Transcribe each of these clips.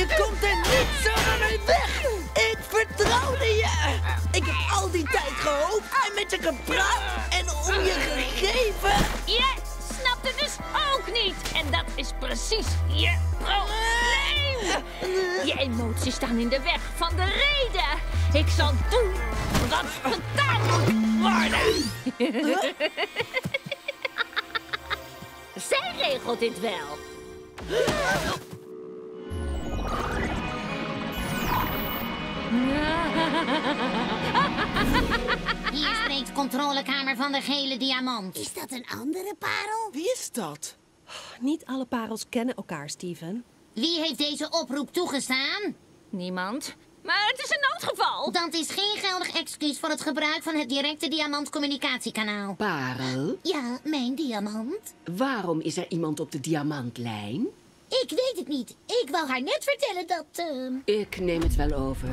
Je komt er niet zomaar mee weg. Ik vertrouwde je. Ik heb al die tijd gehoopt en met je gepraat en om je gegeven. Je snapt het dus ook niet. En dat is precies je probleem. Je emoties staan in de weg van de reden. Ik zal doen wat gedaan moet worden. Zij regelt dit wel. Hier spreekt controlekamer van de gele diamant. Is dat een andere parel? Wie is dat? Niet alle parels kennen elkaar, Steven. Wie heeft deze oproep toegestaan? Niemand. Maar het is een noodgeval. Dat is geen geldig excuus voor het gebruik van het directe diamantcommunicatiekanaal. Parel, Ja, mijn diamant. waarom is er iemand op de diamantlijn? Ik weet het niet. Ik wou haar net vertellen dat... Ik neem het wel over.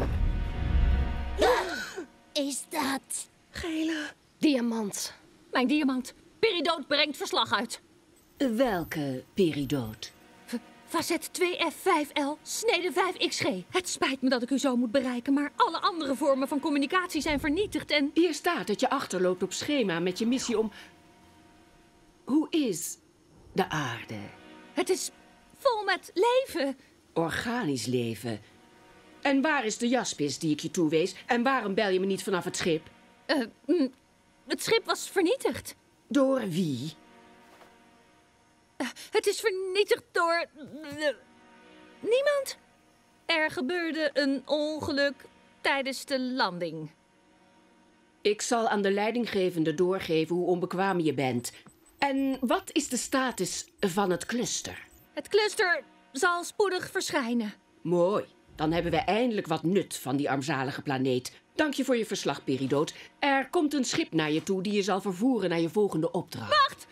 Is dat... Gele. Diamant. Mijn diamant. Peridoot brengt verslag uit. Welke peridoot? Facet 2F5L, snede 5XG. Het spijt me dat ik u zo moet bereiken, maar alle andere vormen van communicatie zijn vernietigd en... Hier staat dat je achterloopt op schema met je missie om... Hoe is de aarde? Het is vol met leven. Organisch leven. En waar is de jaspis die ik je toewees? En waarom bel je me niet vanaf het schip? Het schip was vernietigd. Door wie? Het is vernietigd door... niemand. Er gebeurde een ongeluk tijdens de landing. Ik zal aan de leidinggevende doorgeven hoe onbekwaam je bent. En wat is de status van het cluster? Het cluster zal spoedig verschijnen. Mooi. Dan hebben we eindelijk wat nut van die armzalige planeet. Dank je voor je verslag, Peridoot. Er komt een schip naar je toe die je zal vervoeren naar je volgende opdracht. Wacht!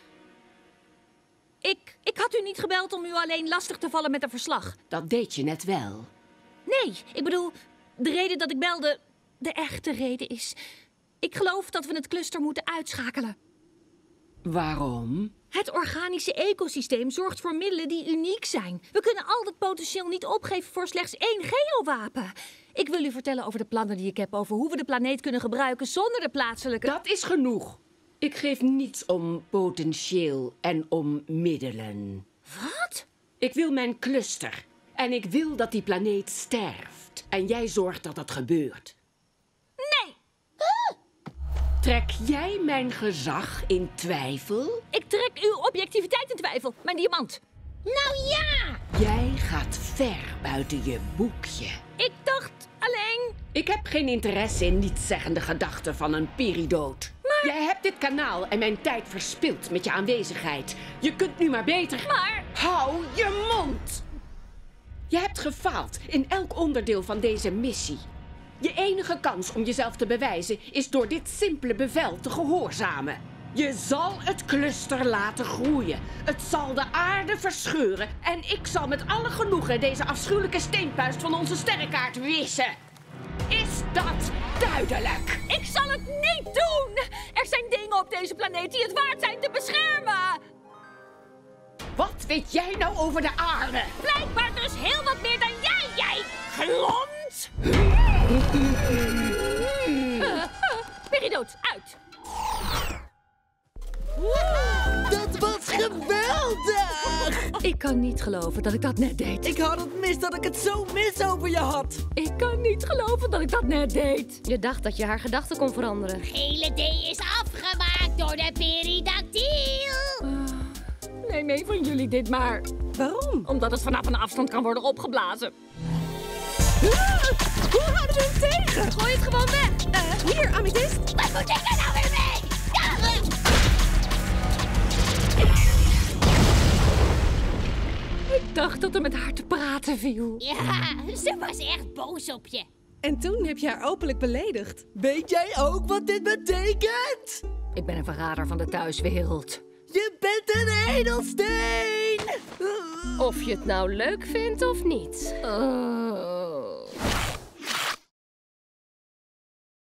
Ik had u niet gebeld om u alleen lastig te vallen met een verslag. Dat deed je net wel. Nee, ik bedoel, de reden dat ik belde, de echte reden is... Ik geloof dat we het cluster moeten uitschakelen. Waarom? Het organische ecosysteem zorgt voor middelen die uniek zijn. We kunnen al dat potentieel niet opgeven voor slechts 1 geowapen. Ik wil u vertellen over de plannen die ik heb over hoe we de planeet kunnen gebruiken zonder de plaatselijke... Dat is genoeg. Ik geef niets om potentieel en om middelen. Wat? Ik wil mijn cluster. En ik wil dat die planeet sterft. En jij zorgt dat dat gebeurt. Nee! Trek jij mijn gezag in twijfel? Ik trek uw objectiviteit in twijfel. Mijn diamant. Nou ja! Jij gaat ver buiten je boekje. Ik dacht alleen... Ik heb geen interesse in nietszeggende gedachten van een peridoot. Maar... Jij hebt dit kanaal en mijn tijd verspild met je aanwezigheid. Je kunt nu maar beter... Maar... Hou je mond! Je hebt gefaald in elk onderdeel van deze missie. Je enige kans om jezelf te bewijzen is door dit simpele bevel te gehoorzamen. Je zal het cluster laten groeien. Het zal de aarde verscheuren. En ik zal met alle genoegen deze afschuwelijke steenpuist van onze sterrenkaart wissen. Is dat duidelijk? Ik zal het niet doen! Er zijn dingen op deze planeet die het waard zijn te beschermen! Wat weet jij nou over de aarde? Blijkbaar dus heel wat meer dan jij glont! Peridoot, uit! Dat was geweldig! Ik kan niet geloven dat ik dat net deed. Ik had het mis dat ik het zo mis over je had. Ik kan niet geloven dat ik dat net deed. Je dacht dat je haar gedachten kon veranderen. Gele D is afgemaakt door de peridactyl. Neem een van jullie dit maar. Waarom? Omdat het vanaf een afstand kan worden opgeblazen. Hoe houden we hem tegen? Gooi het gewoon weg. Hier, amethyst. Wat moet ik er nou weer mee? Ik dacht dat er met haar te praten viel. Ja, ze was echt boos op je. En toen heb je haar openlijk beledigd. Weet jij ook wat dit betekent? Ik ben een verrader van de thuiswereld. Je bent een edelsteen! Of je het nou leuk vindt of niet. Oh.